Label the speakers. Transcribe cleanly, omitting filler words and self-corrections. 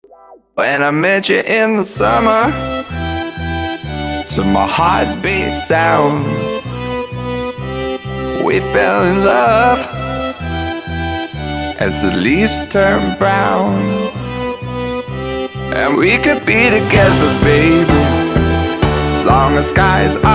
Speaker 1: When I met you in the summer, to my heartbeat sound, we fell in love as the leaves turn brown. And we could be together, baby, as long as skies are